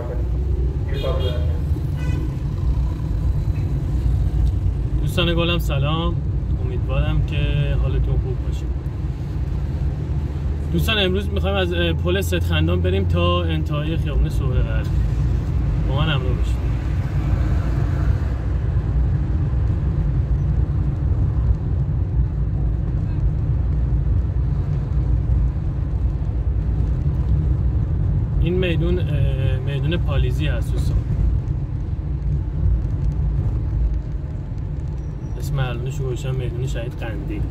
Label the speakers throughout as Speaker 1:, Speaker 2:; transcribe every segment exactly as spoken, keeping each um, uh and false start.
Speaker 1: دوستان گلم سلام، امیدوارم که حالتون خوب باشه. دوستان امروز میخوایم از پل ستخندان بریم تا انتهای خیابون صوره‌ورد. با من همراه باشید. این میدون میدون پالیزی هست دوستان. اسم الانش رو گوشم میدون شهید قندی.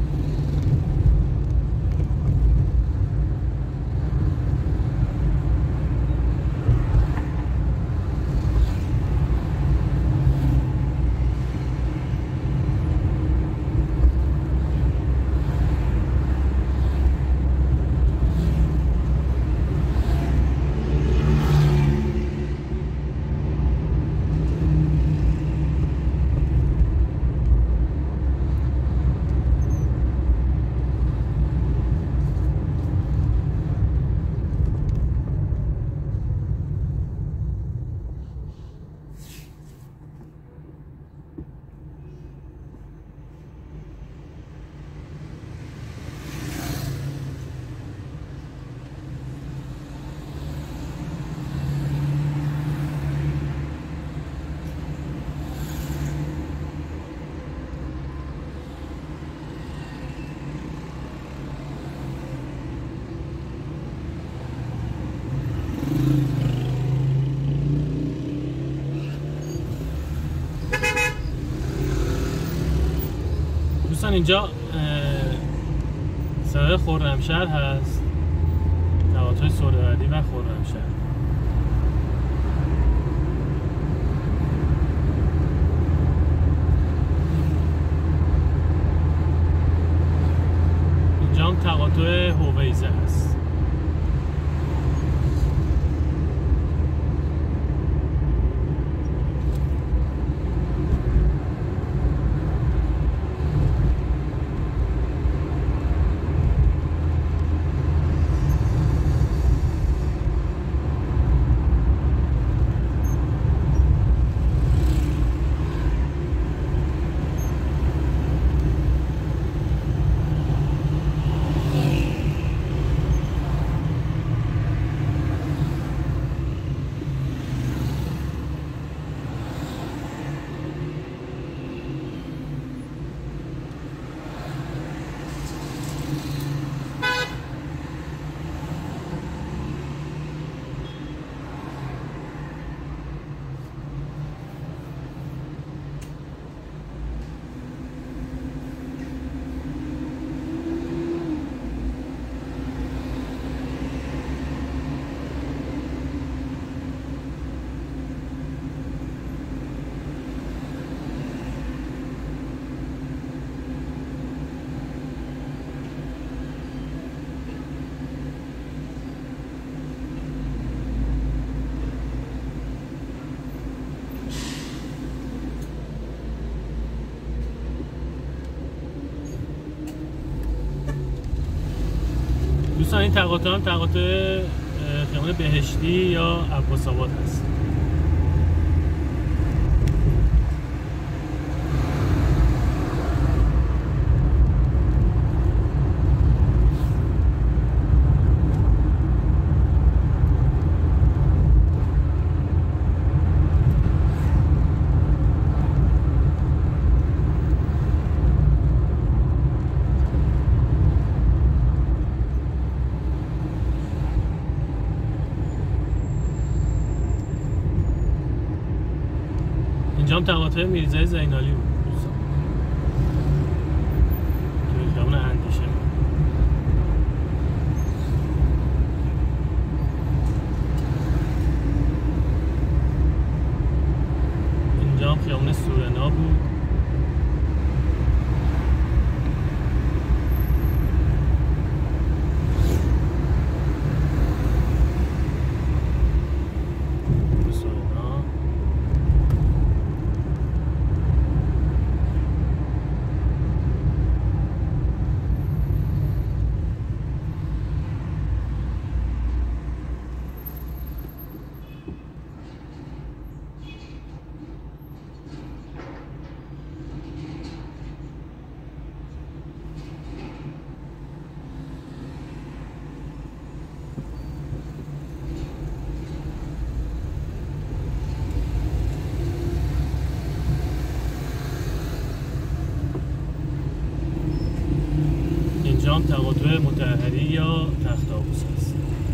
Speaker 1: دوستان اینجا سرای خرمشهر هست، تقاطع صوره‌وردی و خرمشهر. اینجا هم تقاطع هویزه هست. دوستان این تقاطع هم تقاطع خیابان بهشتی یا عباس‌آباد هست. اینجا هم تقاطع میرزای زینالی بود دوستان که خیابون اندیشه. اینجا هم خیابون سورنا بود. تقاطع مطهری یا تخت‌آووس است.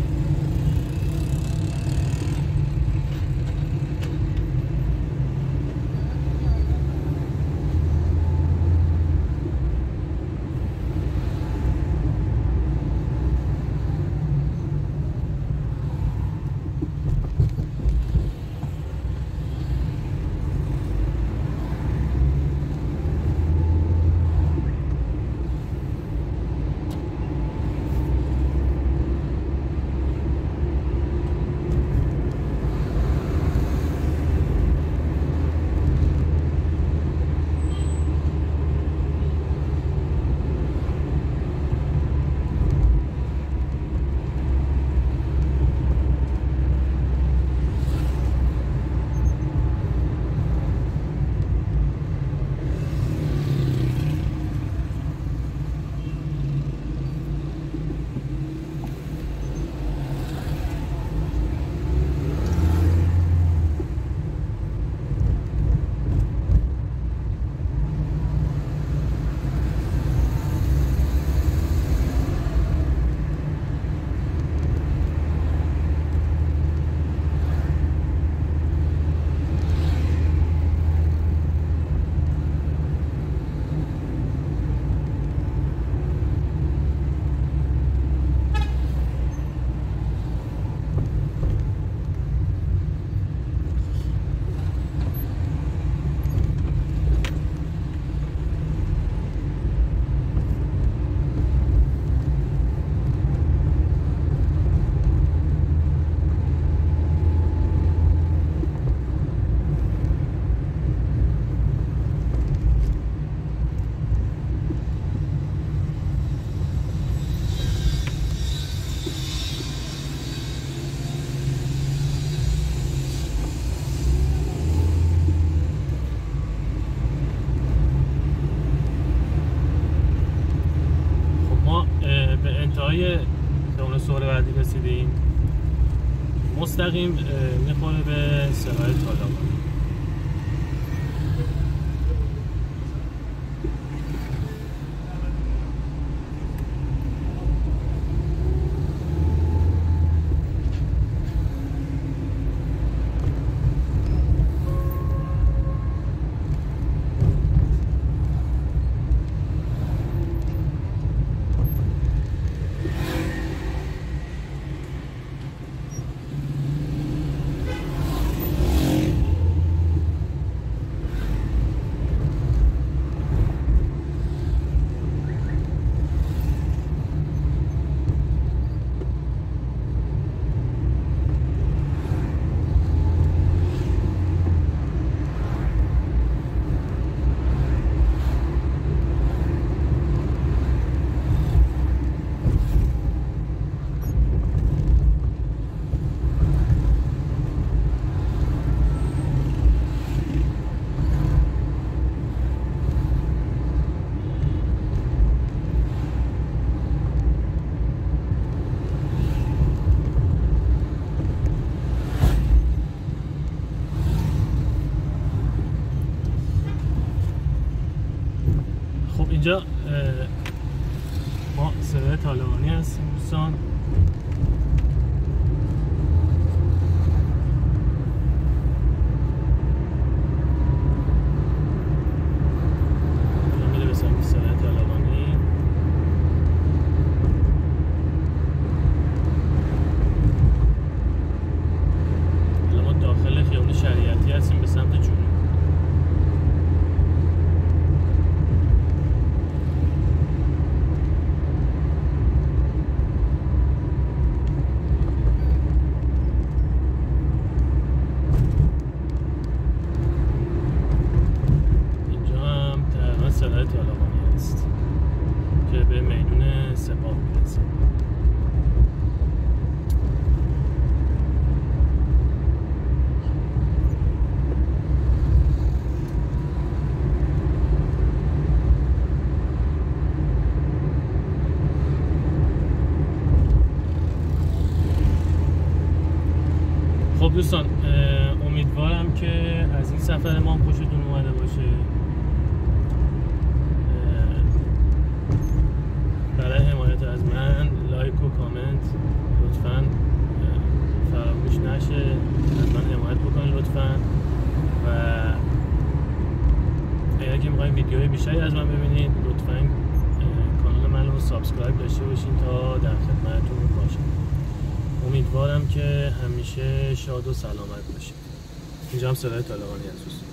Speaker 1: انتهای خیابون سهروردی رسیدیم، مستقیم میخوره به سراهای طالقانی. اینجا ما سرای طالقانی هستیم دوستان. میره به سمت سرای طالقانی. حالا ما داخل خیابون شریعتی هستیم به سمت جنوب. طالقانی است که به میدون سپاه میرسه. خب دوستان، امیدوارم که از این سفر ما خوشتون اومده باشه. برای حمایت حمایت از من، لایک و کامنت لطفاً فراموش نشه. از من حمایت بکنید لطفاً. و اگر که میخواین ویدیوهای بیشتری از من ببینید لطفاً کانال من رو سابسکرایب داشته باشین تا در خدمتتون باشم. امیدوارم که همیشه شاد و سلامت باشید. اینجا هم صدای طالقانی هست.